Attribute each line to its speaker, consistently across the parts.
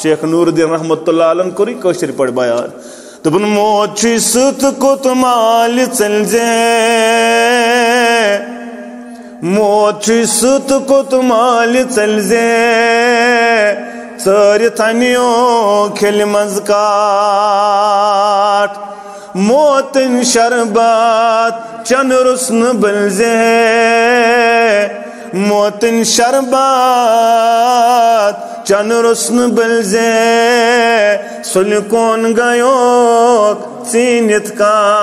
Speaker 1: شیخ نور الدین رحمۃ اللہ علیہ کوری کشر پڑ بیان دپن موت چھ ست کت مال چل زے موت چھ ست کت مال چل زے ثر تھنیو کھل مز کاٹ موتن شربات چن رسن بلزے موتن شربات چن رسن بلزے سلکون گیوک سینت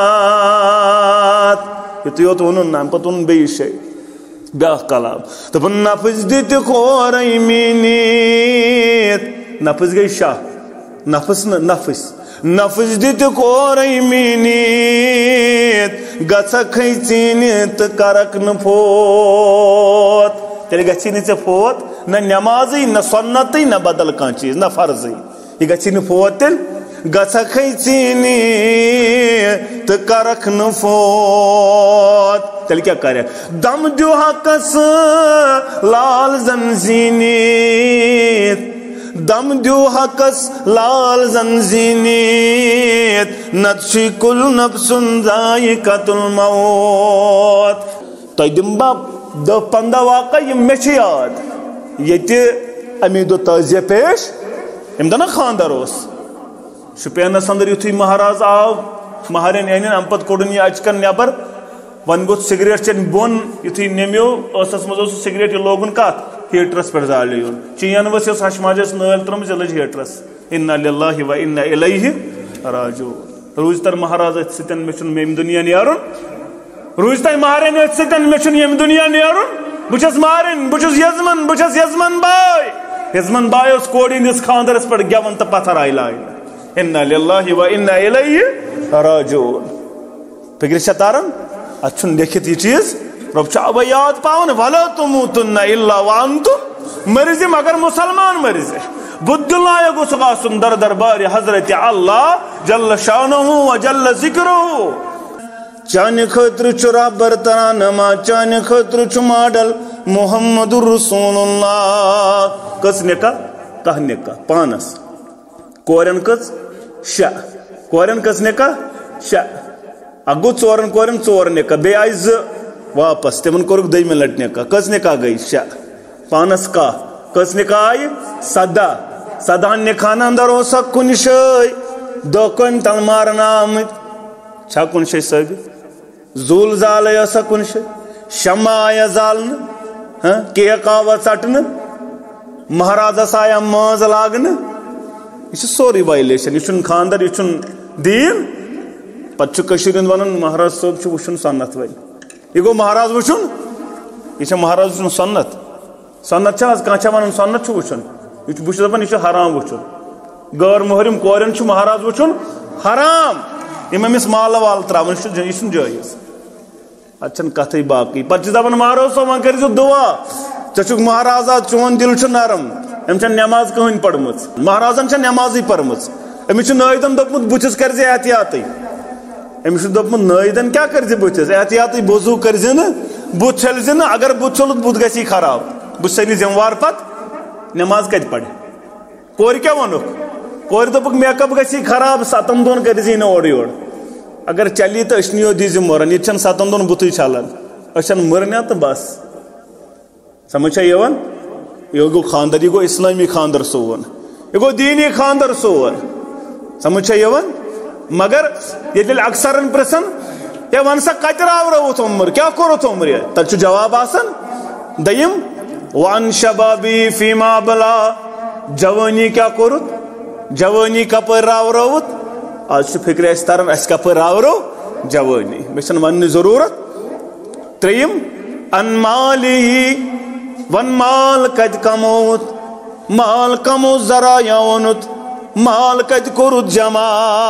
Speaker 1: کات یہ تو یوت ونن نام پتہ ونن بیس شے بیاکھ کلام دپن نفس دت کھورے مینیت نفس گئی شاہ نفس نفس نفس دت کورے مینیت گھکھے ژینت کرک فوت تیل گھی ژے فوت نہ نمازی نہ سنتی نہ بدل کان چیز نہ فرضی یہ گھی فوت تیل گھکھے ژینت کرک فوت تیل کیا کرے دم دیو حقس لال زن زینیت دم دیو حقس لال زن زینیت نتشی کل نفس ذائقۃ الموت تو دمبا 10-15 واقع یہ مچ یاد یہ امی دو تعزیہ پیش ام دن خاندر اس شپینس اندر یتھی مہاراز آو مہارین این ام پت کوڑن یہ اچکن نیبر ون گو سگریٹ چن بون یتھی نمیو اسس مزو سگریٹ لوگن کات ہیٹرس پر زالیون چین وس اس ہشماجس نل ترم زلج ہیٹرس انا للہ و انا الیہ راجعون روز تر مہاراز ستن مچن میم دنیا نیارن روز تر مہارین ستن مچن یم دنیا نیارن بچس مارن بچس یزمن by us کوڑین us خاندرس per given تا پتھر آئی لائن انا للہ و انا الیہ راجعون فکر شتارن اچھن دیکھت یہ چیز رب چاہ اب یاد پاؤن وَلَا تُمُوتُنَّ إِلَّا وَأَنْتُمْ مرضی مگر مسلمان مرضی بدھ اللہ یہ گوسق آسن در دربار حضرت اللہ جل شانہ و جل ذکرہ چانے خطر چرا برطرانما چانے خطر چماڈل محمد رسول اللہ کس نکا کہ نکا پانس کورن کس شا کورن کس نکا شا اگو ژورن کورن ژور نکا بے آئی ز واپس تمن کورک دیم لٹ نکا کس نکا گئی شا پانس کا کس نکا آئی سدا نکھانا اندر ہو سک کن شای دو کن تل مارنا آمد چھا کن شای ثابت زول زال یا سا کن شای شمع آیا زالن کیک آوا ژٹن مہارازہ سایا ماز لاگن یہ سوری وائلیشن یہ خاندر یہ دین پتہ کشیرن ونن مہاراز صاحب وچن سنت ول یہ گو مہاراز وچن یہ مہاراز وچن سنت سنت کھانا ونان سنت وچن یہ بہت دپان یہ حرام وچن غیر محرم کورن مہاراز وچن حرام یم امس مال وال تراون یہ جائز اتھ کتھے باقی پتہ دپان مہاراز صاحب ون کر دعا ژے مہارازا چون دل نرم ام نماز کہین پڑم مہارازن نمازی پرمز امس نٲیدن دوٚپمُت بُتھِس کر احتیاطی امس دوٚپمُت نٲیدن کیا کر بُتھِس احتیاطی وضو کر بُتھ چھلزِ نہٕ اگر بُتھ چھوٚلُتھ بُتھ گژھی خراب بہٕ سٔلی ذموار پتہٕ نماز کتہِ پرِ کورِ کیٛاہ ووٚنُکھ کورِ دوٚپُکھ میک اپ گژھی خراب 7 دۄہن کٔرزی نہٕ اورٕ یورٕ اگر چلی تو اشنیو دیزِ مُرن ییٚتہِ چھنہٕ 7 دۄہن بُتھٕے چھلان أچھن مُرنیا تہٕ بس سمجھ چھا یِوان یہ گو خاندر یہ گو اسلامی خاندر سون یہ گو دینی خاندر سون سمجھ چھا یِوان مگر یہ اکثر پرژھان ہے ون سا کتہِ راوروُتھ عمر کیا کوٚرُتھ عمر تتہِ چھُ جواب آسان دوٚیِم وان شبابی فیما بلا جوانی کیا کوٚرُتھ جوانی کپٲرۍ راوروُتھ آج چھُ فکر اَسہِ تران اَسہِ کپٲرۍ راورو جوانی مےٚ چھنہٕ وننٕچ ضروٗرت ترٛیٚیِم ان مالی ون مال کت کموت مال کمو ذرایع اونت مال کت کورت جمع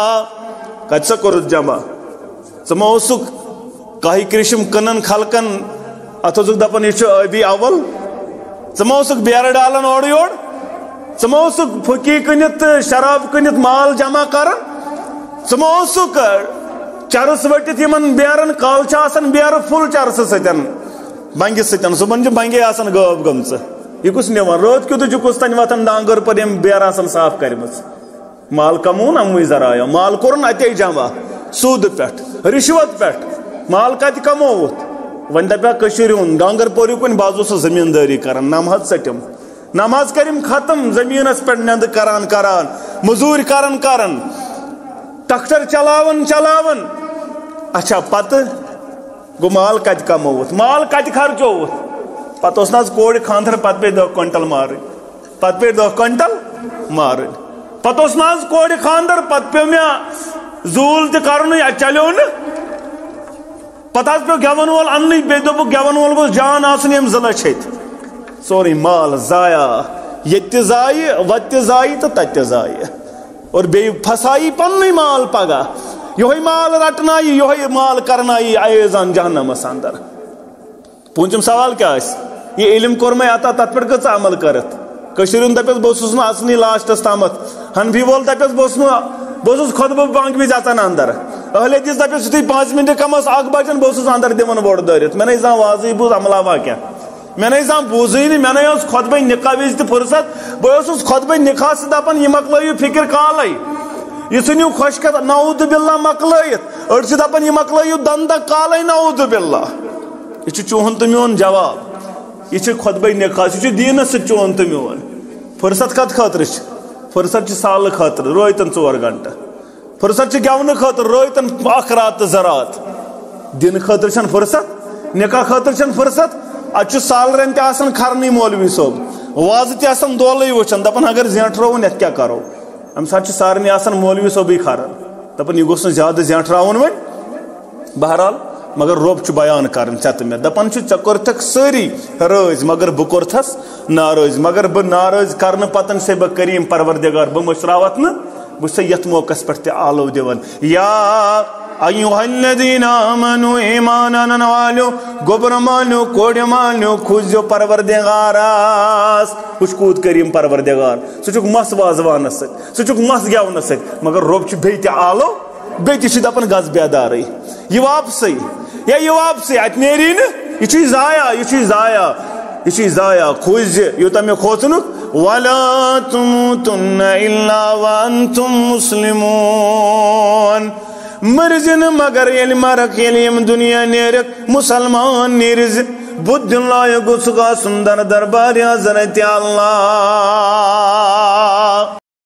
Speaker 1: کت سا کورت جمع ثم اوسک کاہی کرشم کنن خلقن اتوزک دپن یہ ابی اول ثم اوسک بیر ڈالن اور یور ثم اوسک پھکی کنت شراب کنت مال جمع کرن ثم اوسک چرس وٹت یمن بیرن کال آسان بیر فل چرس ستن بنگس ستن صبح بنگے آسان غب گمچ یہ کس نوان رات کیوں کس تن واتن ڈانگر پر یم بیر آسان صاف کرمز مال کمون اموی ذرایہ مال کورن اتے جمع سود پہ رشوت پہ مال کت کموت ون دپیا کشیر ہن ڈانگر پوری کن بازو سہ زمینداری کران نماز سٹم نماز کریم ختم زمینس پہ نند کران مزور کران ٹریکٹر چلاون اچھا پتہ گو مال کت کموت مال کت خرچوت پتہ اس ناز کوڑ خاندر پتہ پہ 2 کوئنٹل مارن پتہ پہ 2 کوئنٹل مارن پتہ اس ناز کوڑ خاندر پتہ پہ میں زول تہ کرن یا چلیو نا پتہ پہ گیون وول ان بے دپ گیون وول گوس جان آسن یم 2 لچھ سوری مال ضائع یہ ضائع وت ضائع تو تت ضائع اور بے پھسائی پن مال پگہ یہ مال رٹنائی یہ مال کرنائی ایزان جہنمس اندر پونچم سوال کیا یہ علم کور میں آتا تت پہ کچھ عمل کرت کشیر دپس بہس نا اصنی لاسٹس تامت حنفی وول دپس بہس خطبہ بانگ بھی جاتا اندر اہل حدیث دپس تھی 5 منٹ کم 1 بجن بہس اندر دون بوڑ دورت میں نے واضح بوز عملہ واقع میں نے بوزی نہیں میں نے خطبہ نکاح وز تہ فرصت بہس خطبہ نکاح سے دپان یہ مکلو فکر کالے یہ ژھنیو خوشکت نعوذ باللہ مکلائت أڑ چھِ دپان یہ مکلو دندہ کالے نعوذ باللہ یہ چون تو میون جواب یہ خطبہ نکاح یہ دینس سۭتۍ چون تو میون فرصت کت خاطر فرصت سال خاطر رویتن 4 گھنٹہ فرصت گیون خاطر رویتن 1 رات تو 2 رات دن خاطر چھن فرصت نکاح خاطر چھن فرصت اتھ سالرن تہ آسان کھرنی مولوی صوب واضح تہ آسان دولے وچھان دپان اگر زینٹھراون یتھ کیا کرو ام سات سارنی آسان مولوی صوبی کھرن دپان یہ گوس زیادہ زینٹھراون ون بہرحال مگر رب چھ بیان کرن ژےٚ مے دپان ژےٚ کوٚرتھکھ سٲری رٲضۍ مگر بہٕ کوٚرتھس ناراض مگر بہٕ ناراض کرنہٕ پتن سے بہٕ کریٖم پروردگار بہٕ مٔشراوتھ نہٕ بہٕ چھُسے یتھ موقعس پٮ۪ٹھ تہِ آلو دِوان یا ایوہ الذین آمنوا ایمان انن والو گوبر مالو کوڑ مالو کھوزیو پروردگاراس کچھ کود کریم پروردگار سچک مس وازوانس ست سچک مس گیونس ست مگر رب چھ بیت آلو بیت چھ دپن گز بیداری یہ واپسی یہ واپسی ات نیری نا یہ چھ ضایع کھوز یوتا میں کھوژنک ولا تموتن الا وانتم مسلمون مرزن مگر یل مرک یم دنیا نیرک مسلمان نیرز بدھ لائق گوسگا سندر دربار حضرت اللہ